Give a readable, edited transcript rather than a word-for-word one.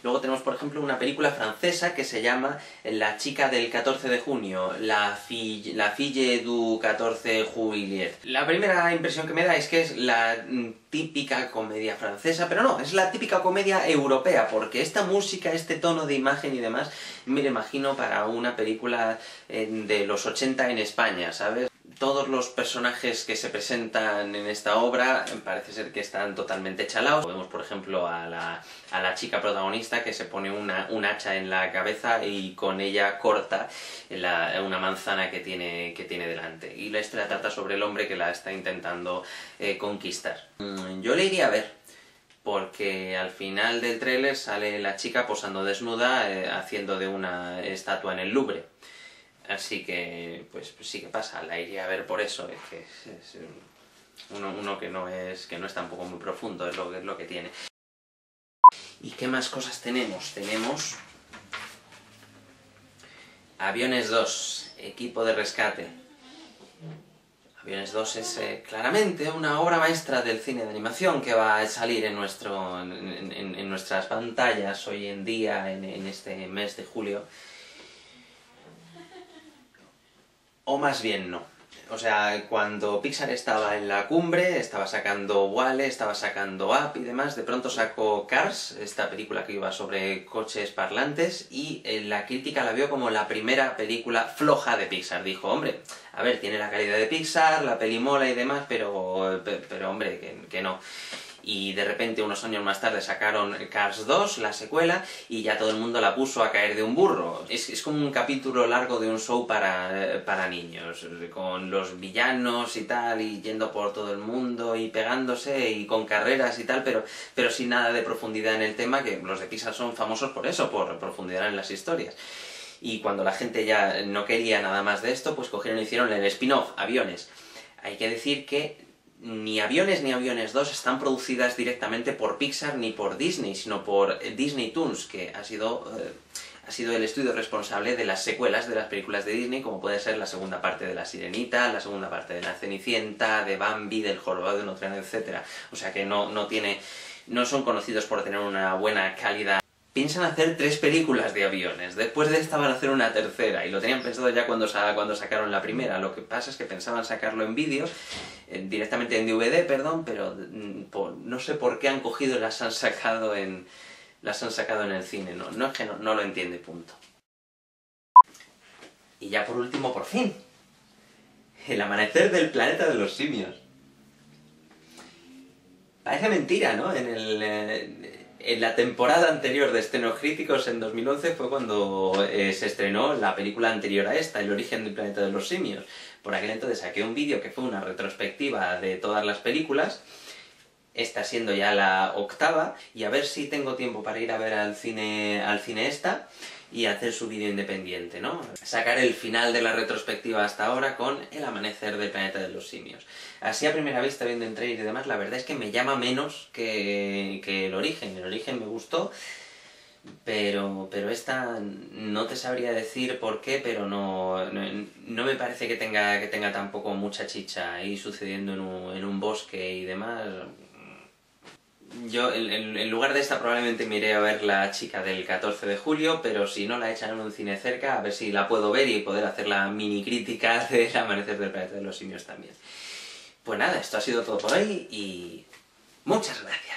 Luego tenemos, por ejemplo, una película francesa que se llama La chica del 14 de junio, La fille du 14 juillet. La primera impresión que me da es que es la típica comedia francesa, pero no, es la típica comedia europea, porque esta música, este tono de imagen y demás, me lo imagino para una película de los 80 en España, ¿sabes? Todos los personajes que se presentan en esta obra parece ser que están totalmente chalaos. Vemos, por ejemplo, a la chica protagonista que se pone un hacha en la cabeza y con ella corta una manzana que tiene delante. Y la historia trata sobre el hombre que la está intentando conquistar. Yo le iría a ver, porque al final del tráiler sale la chica posando desnuda haciendo de una estatua en el Louvre. Así que, pues sí que pasa, la iría a ver por eso, es que es uno que no es tampoco muy profundo, es lo que tiene. ¿Y qué más cosas tenemos? Tenemos Aviones 2, equipo de rescate. Aviones 2 es claramente una obra maestra del cine de animación que va a salir en nuestras pantallas hoy en día, en este mes de julio. O más bien no. O sea, cuando Pixar estaba en la cumbre, estaba sacando WALL-E, estaba sacando Up y demás, de pronto sacó Cars, esta película que iba sobre coches parlantes, y la crítica la vio como la primera película floja de Pixar. Dijo, hombre, a ver, tiene la calidad de Pixar, la peli mola y demás, pero hombre, que no. Y de repente, unos años más tarde, sacaron Cars 2, la secuela, y ya todo el mundo la puso a caer de un burro. Es como un capítulo largo de un show para niños, con los villanos y tal, y yendo por todo el mundo, y pegándose, y con carreras y tal, pero sin nada de profundidad en el tema, que los de Pixar son famosos por eso, por profundidad en las historias. Y cuando la gente ya no quería nada más de esto, pues cogieron y hicieron el spin-off, Aviones. Hay que decir que ni Aviones ni Aviones 2 están producidas directamente por Pixar ni por Disney, sino por Disney Toons, que ha sido el estudio responsable de las secuelas de las películas de Disney, como puede ser la segunda parte de La Sirenita, la segunda parte de La Cenicienta, de Bambi, del Jorobado de Notre Dame, etc. O sea que no son conocidos por tener una buena calidad. Piensan hacer 3 películas de aviones, después de esta van a hacer una tercera, y lo tenían pensado ya cuando sacaron la primera. Lo que pasa es que pensaban sacarlo en vídeo, directamente en DVD, perdón, pero no sé por qué han cogido y las han sacado en el cine, no es que no lo entiende, punto. Y ya por último, por fin, El amanecer del planeta de los simios. Parece mentira, ¿no? En la temporada anterior de Estrenos Críticos, en 2011, fue cuando se estrenó la película anterior a esta, El origen del planeta de los simios. Por aquel entonces saqué un vídeo que fue una retrospectiva de todas las películas, esta siendo ya la 8ª, y a ver si tengo tiempo para ir a ver al cine esta, y hacer su vídeo independiente, ¿no? Sacar el final de la retrospectiva hasta ahora con El amanecer del planeta de los simios. Así a primera vista, viendo el trailer y demás, la verdad es que me llama menos que El origen. El origen me gustó, pero esta no te sabría decir por qué, pero no me parece que tenga tampoco mucha chicha ahí sucediendo en un bosque y demás. Yo, en lugar de esta, probablemente me iré a ver La chica del 14 de julio, pero si no la echan en un cine cerca, a ver si la puedo ver y poder hacer la mini crítica del amanecer del planeta de los simios también. Pues nada, esto ha sido todo por hoy y muchas gracias.